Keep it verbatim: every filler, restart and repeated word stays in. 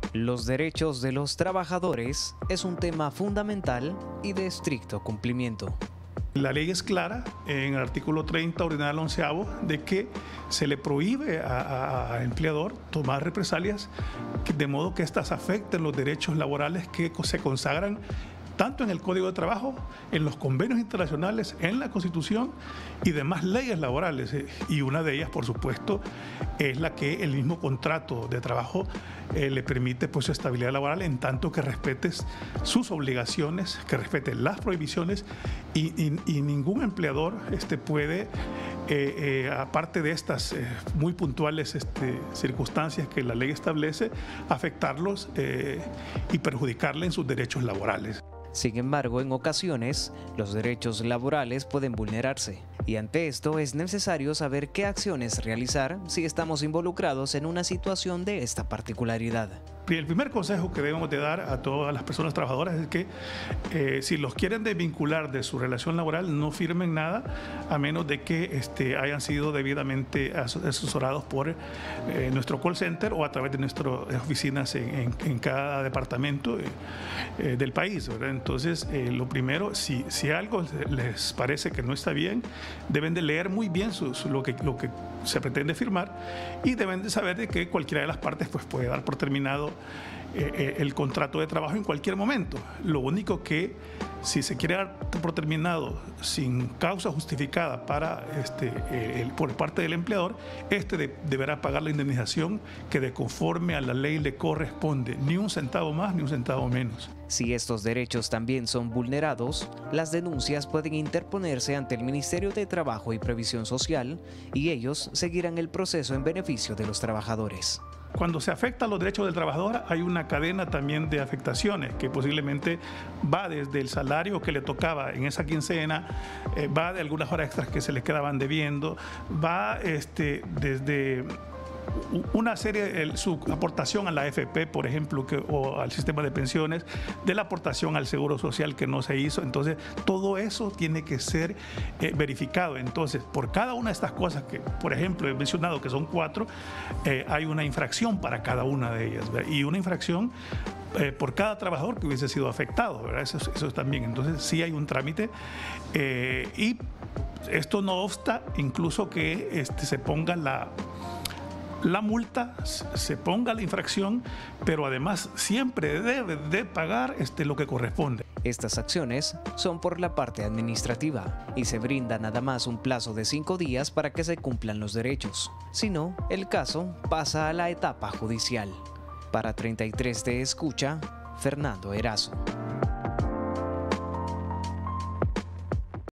Los derechos de los trabajadores es un tema fundamental y de estricto cumplimiento. La ley es clara en el artículo treinta, ordinal onceavo, de que se le prohíbe a, a empleador tomar represalias de modo que éstas afecten los derechos laborales que se consagran tanto en el Código de Trabajo, en los convenios internacionales, en la Constitución y demás leyes laborales. Y una de ellas, por supuesto, es la que el mismo contrato de trabajo eh, le permite, pues, su estabilidad laboral, en tanto que respetes sus obligaciones, que respete las prohibiciones y, y, y ningún empleador este, puede, eh, eh, aparte de estas eh, muy puntuales este, circunstancias que la ley establece, afectarlos eh, y perjudicarle en sus derechos laborales. Sin embargo, en ocasiones, los derechos laborales pueden vulnerarse y ante esto es necesario saber qué acciones realizar si estamos involucrados en una situación de esta particularidad. El primer consejo que debemos de dar a todas las personas trabajadoras es que eh, si los quieren desvincular de su relación laboral, no firmen nada a menos de que este, hayan sido debidamente asesorados por eh, nuestro call center o a través de nuestras oficinas en, en, en cada departamento eh, eh, del país, ¿verdad? Entonces, eh, lo primero, si, si algo les parece que no está bien, deben de leer muy bien su, su, lo, que, lo que se pretende firmar y deben de saber de que cualquiera de las partes pues, puede dar por terminado Eh, el contrato de trabajo en cualquier momento. Lo único que si se quiere dar por terminado sin causa justificada para este, el, por parte del empleador, este de, deberá pagar la indemnización que de conforme a la ley le corresponde, ni un centavo más ni un centavo menos. Si estos derechos también son vulnerados, las denuncias pueden interponerse ante el Ministerio de Trabajo y Previsión Social y ellos seguirán el proceso en beneficio de los trabajadores. Cuando se afectan los derechos del trabajador, hay una cadena también de afectaciones que posiblemente va desde el salario que le tocaba en esa quincena, eh, va de algunas horas extras que se le quedaban debiendo, va este, desde una serie, el, su aportación a la A F P, por ejemplo, que, o al sistema de pensiones, de la aportación al seguro social que no se hizo. Entonces, todo eso tiene que ser eh, verificado. Entonces, por cada una de estas cosas que, por ejemplo, he mencionado que son cuatro, eh, hay una infracción para cada una de ellas, ¿verdad? Y una infracción eh, por cada trabajador que hubiese sido afectado, ¿verdad? Eso, eso también. Entonces, sí hay un trámite eh, y esto no obsta incluso que este, se ponga la la multa, se ponga la infracción, pero además siempre debe de pagar este, lo que corresponde. Estas acciones son por la parte administrativa y se brinda nada más un plazo de cinco días para que se cumplan los derechos. Si no, el caso pasa a la etapa judicial. Para treinta y tres de Escucha, Fernando Erazo.